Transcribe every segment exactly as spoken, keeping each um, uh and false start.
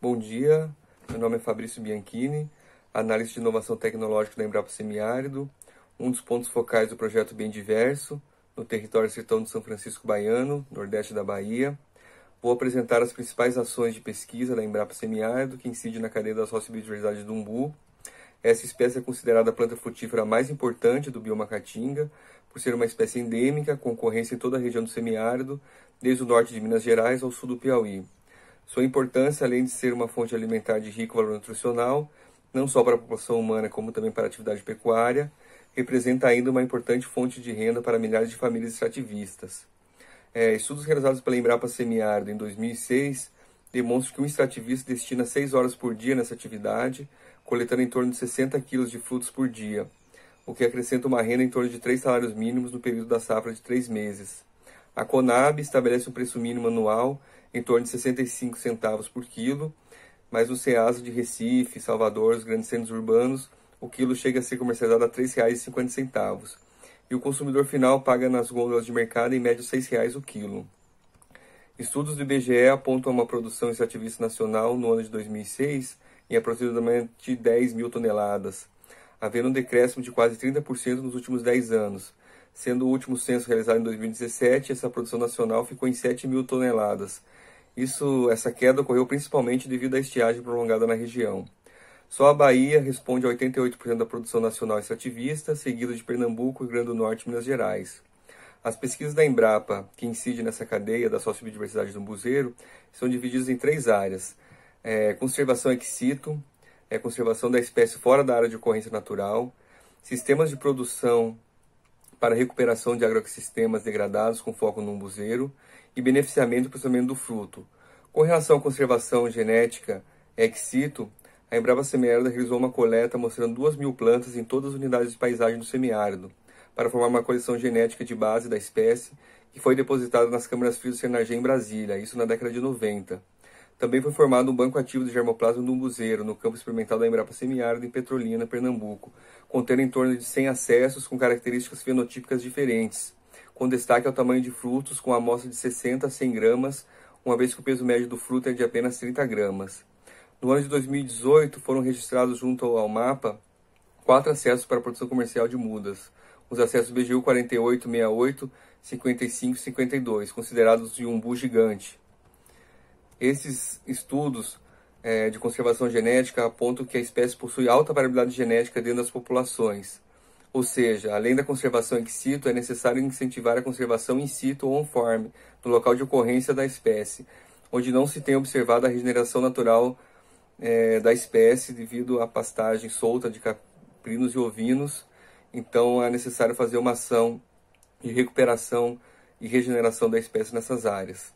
Bom dia, meu nome é Fabrício Bianchini, analista de inovação tecnológica da Embrapa Semiárido, um dos pontos focais do projeto Bem Diverso, no território sertão de São Francisco Baiano, nordeste da Bahia. Vou apresentar as principais ações de pesquisa da Embrapa Semiárido, que incide na cadeia da sociobiodiversidade do umbu. Essa espécie é considerada a planta frutífera mais importante do bioma Caatinga, por ser uma espécie endêmica, com ocorrência em toda a região do semiárido, desde o norte de Minas Gerais ao sul do Piauí. Sua importância, além de ser uma fonte alimentar de rico valor nutricional, não só para a população humana, como também para a atividade pecuária, representa ainda uma importante fonte de renda para milhares de famílias extrativistas. É, estudos realizados pela Embrapa Semiárido em dois mil e seis demonstram que um extrativista destina seis horas por dia nessa atividade, coletando em torno de sessenta quilos de frutos por dia, o que acrescenta uma renda em torno de três salários mínimos no período da safra de três meses. A Conab estabelece um preço mínimo anual em torno de sessenta e cinco centavos por quilo, mas no Ceasa de Recife, Salvador, os grandes centros urbanos, o quilo chega a ser comercializado a três reais e cinquenta centavos, e o consumidor final paga nas gôndolas de mercado em média seis reais o quilo. Estudos do I B G E apontam uma produção extrativista nacional no ano de dois mil e seis em aproximadamente dez mil toneladas, havendo um decréscimo de quase trinta por cento nos últimos dez anos, sendo o último censo realizado em dois mil e dezessete, essa produção nacional ficou em sete mil toneladas. Isso, essa queda ocorreu principalmente devido à estiagem prolongada na região. Só a Bahia responde a oitenta e oito por cento da produção nacional extrativista, seguido de Pernambuco, Rio Grande do Norte e Minas Gerais. As pesquisas da Embrapa, que incidem nessa cadeia da sociobiodiversidade do umbuzeiro, são divididas em três áreas: é, conservação ex situ, é, conservação da espécie fora da área de ocorrência natural, sistemas de produção para recuperação de agroecossistemas degradados com foco no umbuzeiro e beneficiamento e processamento do fruto. Com relação à conservação genética ex situ, a Embrapa Semiárido realizou uma coleta mostrando duas mil plantas em todas as unidades de paisagem do semiárido, para formar uma coleção genética de base da espécie, que foi depositada nas câmaras frias do Senargem em Brasília, isso na década de noventa. Também foi formado um banco ativo de germoplasma do umbuzeiro, no campo experimental da Embrapa Semiárido, em Petrolina, Pernambuco, contendo em torno de cem acessos com características fenotípicas diferentes, com destaque ao tamanho de frutos, com amostra de sessenta a cem gramas, uma vez que o peso médio do fruto é de apenas trinta gramas. No ano de dois mil e dezoito, foram registrados junto ao mapa quatro acessos para a produção comercial de mudas, os acessos B G U quarenta e oito, sessenta e oito, cinquenta e cinco e cinquenta e dois, considerados de umbu gigante. Esses estudos é, de conservação genética apontam que a espécie possui alta variabilidade genética dentro das populações. Ou seja, além da conservação ex situ, é necessário incentivar a conservação in situ ou on-farm, no local de ocorrência da espécie, onde não se tem observado a regeneração natural é, da espécie devido à pastagem solta de caprinos e ovinos. Então é necessário fazer uma ação de recuperação e regeneração da espécie nessas áreas.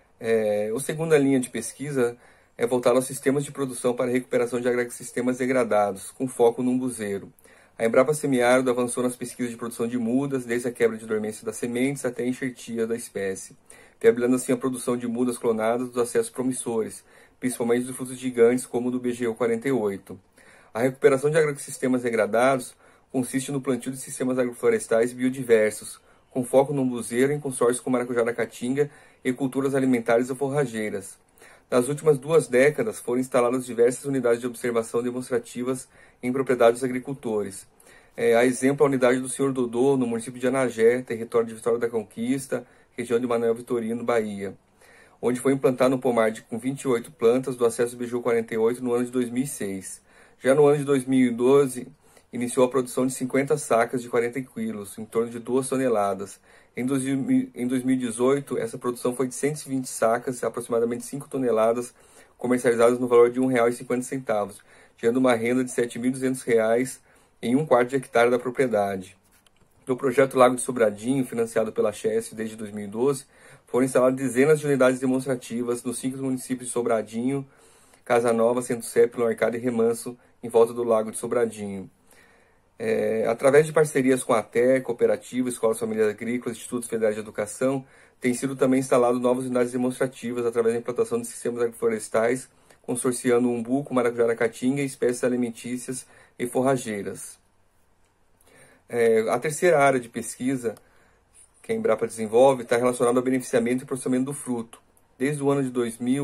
É, a segunda linha de pesquisa é voltada aos sistemas de produção para recuperação de agroecossistemas degradados, com foco no umbuzeiro. A Embrapa Semiárido avançou nas pesquisas de produção de mudas, desde a quebra de dormência das sementes até a enxertia da espécie, viabilizando assim a produção de mudas clonadas dos acessos promissores, principalmente dos frutos gigantes como o do B G U quarenta e oito. A recuperação de agroecossistemas degradados consiste no plantio de sistemas agroflorestais biodiversos, com foco no umbuzeiro em consórcio com maracujá da Caatinga e culturas alimentares ou forrageiras. Nas últimas duas décadas, foram instaladas diversas unidades de observação demonstrativas em propriedades dos agricultores. É, a exemplo, a unidade do senhor Dodô, no município de Anagé, território de Vitória da Conquista, região de Manuel Vitorino, Bahia, onde foi implantado um pomar de, com vinte e oito plantas do acesso B G U quarenta e oito no ano de dois mil e seis. Já no ano de dois mil e doze, iniciou a produção de cinquenta sacas de quarenta quilos, em torno de duas toneladas. Em dois mil e dezoito, essa produção foi de cento e vinte sacas, aproximadamente cinco toneladas, comercializadas no valor de um real e cinquenta centavos, gerando uma renda de sete mil e duzentos reais em um quarto de hectare da propriedade. No projeto Lago de Sobradinho, financiado pela Chess desde dois mil e doze, foram instaladas dezenas de unidades demonstrativas nos cinco municípios de Sobradinho, Casa Nova, Centro Sé, Pelo Arcado e Remanso, em volta do Lago de Sobradinho. É, através de parcerias com a T E, cooperativas, escolas familiares agrícolas, institutos federais de educação, tem sido também instalado novas unidades demonstrativas através da implantação de sistemas agroflorestais, consorciando o umbu com maracujá da Caatinga e espécies alimentícias e forrageiras. É, a terceira área de pesquisa que a Embrapa desenvolve está relacionada ao beneficiamento e processamento do fruto. Desde o ano de dois mil,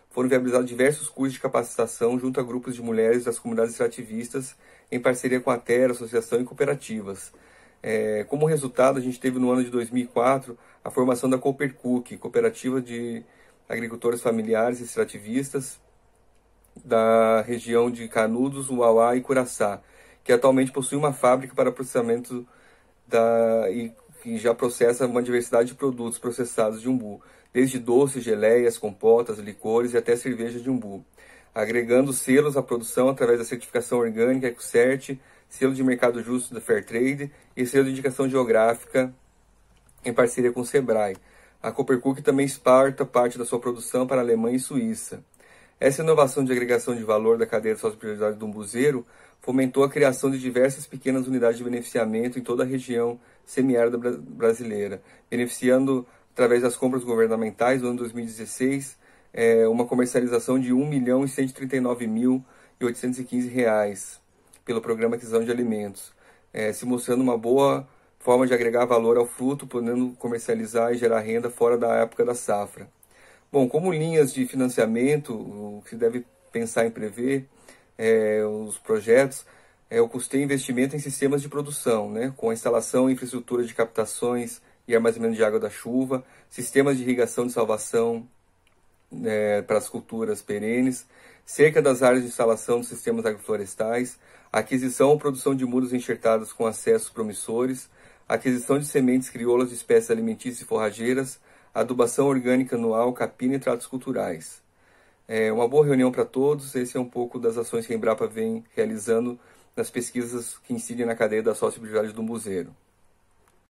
foram viabilizados diversos cursos de capacitação junto a grupos de mulheres das comunidades extrativistas, em parceria com a Terra, associação e cooperativas. É, como resultado, a gente teve no ano de dois mil e quatro a formação da Coopercook, Cooperativa de Agricultores Familiares e Extrativistas da região de Canudos, Uauá e Curaçá, que atualmente possui uma fábrica para processamento da, e, e já processa uma diversidade de produtos processados de umbu, desde doces, geleias, compotas, licores e até cerveja de umbu, agregando selos à produção através da certificação orgânica EcoCert, selo de mercado justo da Fairtrade e selo de indicação geográfica em parceria com o Sebrae. A Coopercook também exporta parte da sua produção para a Alemanha e Suíça. Essa inovação de agregação de valor da cadeia de sócio-propriedade do umbuzeiro fomentou a criação de diversas pequenas unidades de beneficiamento em toda a região semiárida brasileira, beneficiando, através das compras governamentais, no ano dois mil e dezesseis, é, uma comercialização de um milhão e cento e trinta e nove mil e oitocentos e quinze reais pelo Programa Aquisição de Alimentos, é, se mostrando uma boa forma de agregar valor ao fruto, podendo comercializar e gerar renda fora da época da safra. Bom, como linhas de financiamento, o que se deve pensar em prever, é, os projetos, é o custeio e investimento em sistemas de produção, né, com a instalação e infraestrutura de captações e armazenamento de água da chuva, sistemas de irrigação de salvação é, para as culturas perenes, cerca das áreas de instalação dos sistemas agroflorestais, aquisição ou produção de mudas enxertadas com acessos promissores, aquisição de sementes crioulas de espécies alimentícias e forrageiras, adubação orgânica anual, capina e tratos culturais. É uma boa reunião para todos. Esse é um pouco das ações que a Embrapa vem realizando nas pesquisas que incidem na cadeia da sócio-propriedade do umbuzeiro.